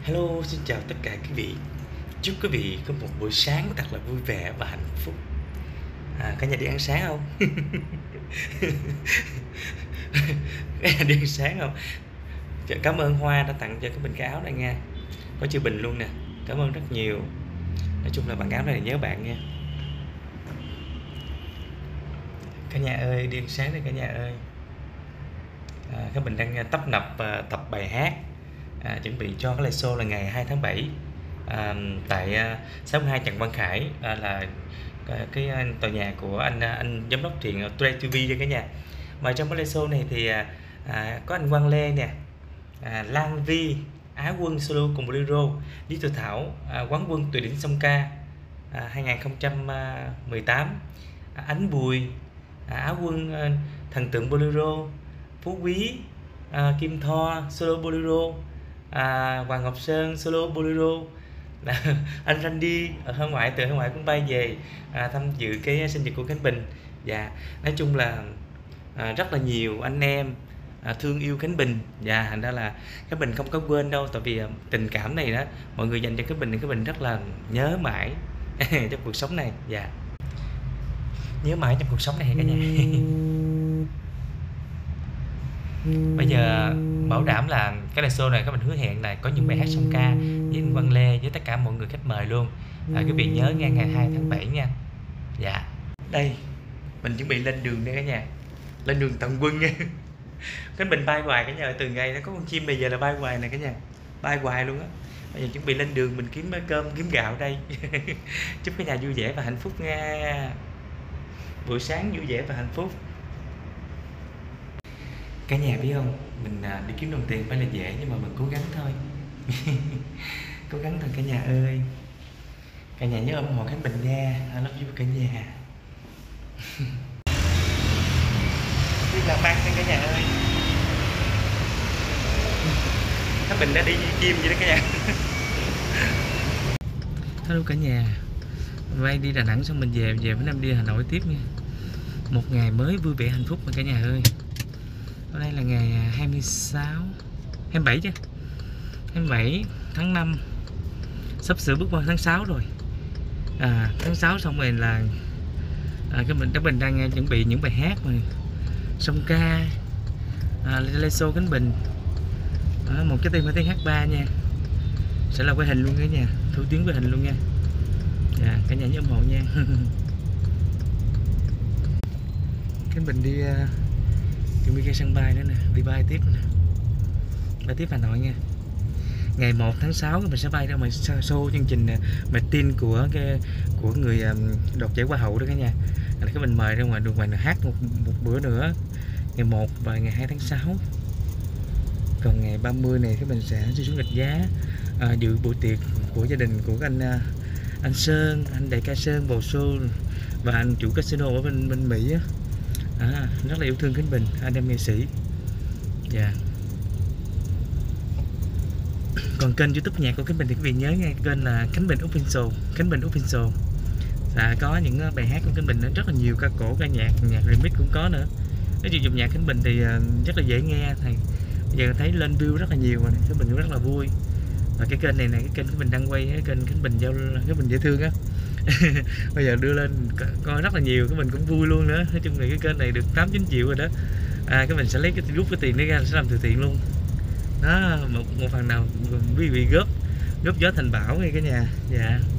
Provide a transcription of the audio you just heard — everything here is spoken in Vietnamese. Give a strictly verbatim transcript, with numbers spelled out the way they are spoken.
Hello, xin chào tất cả quý vị. Chúc quý vị có một buổi sáng thật là vui vẻ và hạnh phúc. À, cả nhà đi ăn sáng không? Cả nhà đi ăn sáng không? Cảm ơn Hoa đã tặng cho cái bình cái áo này nha. Có chữ Bình luôn nè. Cảm ơn rất nhiều. Nói chung là bạn áo này nhớ bạn nha. Cả nhà ơi, đi ăn sáng đây cả nhà ơi. À, cái Bình đang tấp nập uh, tập bài hát. À, chuẩn bị cho cái live show là ngày hai tháng bảy à, tại uh, sáu mươi hai Trần Văn Khải, à, là uh, cái uh, tòa nhà của anh uh, anh giám đốc Thiện uh, Trey ti vi đây cả nhà. Mà trong cái live show này thì uh, uh, có anh Quang Lê nè, uh, Lan Vi Á quân solo cùng bolero, Lý Thu Thảo uh, quán quân tuyệt đỉnh song ca uh, hai không một tám, uh, Ánh Bùi uh, Á quân uh, thần tượng bolero, Phú Quý, uh, Kim Thoa solo bolero, à, Hoàng Ngọc Sơn solo bolero. Anh Randy ở hải ngoại, từ hải ngoại cũng bay về à, tham dự cái sinh nhật của Khánh Bình. Và nói chung là à, rất là nhiều anh em à, thương yêu Khánh Bình, và thành ra là Khánh Bình không có quên đâu, tại vì à, tình cảm này đó mọi người dành cho Khánh Bình thì Khánh Bình rất là nhớ mãi trong cuộc sống này, và nhớ mãi trong cuộc sống này cả nhà. Bây giờ bảo đảm là cái live show này các mình hứa hẹn là có những bài hát song ca với anh Quang Lê, với tất cả mọi người khách mời luôn. À, quý vị nhớ nghe ngày hai tháng bảy nha. Dạ. Đây, mình chuẩn bị lên đường đây cả nhà. Lên đường tận quân nha. Cái mình bay hoài cả nhà, từ ngày nó có con chim bây giờ là bay hoài này cả nhà. Bay hoài luôn á. Bây giờ chuẩn bị lên đường mình kiếm cơm kiếm gạo đây. Chúc cả nhà vui vẻ và hạnh phúc nha. Buổi sáng vui vẻ và hạnh phúc. Cả nhà biết không, mình à, đi kiếm đồng tiền phải là dễ, nhưng mà mình cố gắng thôi. Cố gắng thôi cả nhà ơi. Cả nhà nhớ ủng hộ Khánh Bình nha. I love you cả nhà. Đi làm ăn nha cả nhà ơi. Khánh Bình đã đi như chim vậy đó cả nhà. Hello cả nhà. Vay đi Đà Nẵng xong mình về về bữa năm đi Hà Nội tiếp nha. Một ngày mới vui vẻ hạnh phúc mà cả nhà ơi. Hôm nay là ngày hai mươi sáu, hai mươi bảy chứ, hai mươi bảy tháng năm, sắp sửa bước qua tháng sáu rồi. À, tháng sáu xong rồi là à, cái mình Khánh Bình đang chuẩn bị những bài hát mà song ca, à, live show Khánh Bình, à, một cái tim ở tiếng hát ba nha, sẽ là quay hình luôn cả nhà, thu tiếng quay hình luôn nha. À, cả nhà nhớ ủng hộ nha. Khánh Bình đi uh, chuẩn bị cái sân bay nữa nè, đi bay tiếp nè, bay tiếp Hà Nội nha. Ngày một tháng sáu mình sẽ bay ra ngoài show chương trình mẹ tin của cái của người đoạt giải hoa hậu đó cả nhà. Cái mình mời ra ngoài đường ngoài hát một, một bữa nữa, ngày một và ngày hai tháng sáu. Còn ngày ba mươi này thì mình sẽ xuống gạch giá, à, dự buổi tiệc của gia đình của anh anh Sơn, anh đại ca Sơn bầu show và anh chủ casino ở bên bên Mỹ á. À, rất là yêu thương Khánh Bình, anh em nghệ sĩ. Dạ. Yeah. Còn kênh YouTube nhạc của Khánh Bình thì quý vị nhớ nghe, kênh là Khánh Bình Official, Khánh Bình Official. Và có những bài hát của Khánh Bình rất là nhiều ca cổ, ca nhạc, nhạc remix cũng có nữa. Nếu sử dụng nhạc Khánh Bình thì rất là dễ nghe, thầy. Bây giờ thấy lên view rất là nhiều rồi, Khánh Bình cũng rất là vui. Và cái kênh này này, cái kênh Khánh Bình đang quay, cái kênh Khánh Bình giao Khánh Bình dễ thương á. Bây giờ đưa lên coi rất là nhiều, cái mình cũng vui luôn nữa. Nói chung là cái kênh này được tám chín triệu rồi đó. À, cái mình sẽ lấy cái rút cái tiền đấy ra sẽ làm từ thiện luôn đó, một, một phần nào quý vị góp góp gió thành bão nghe cả nhà. Dạ.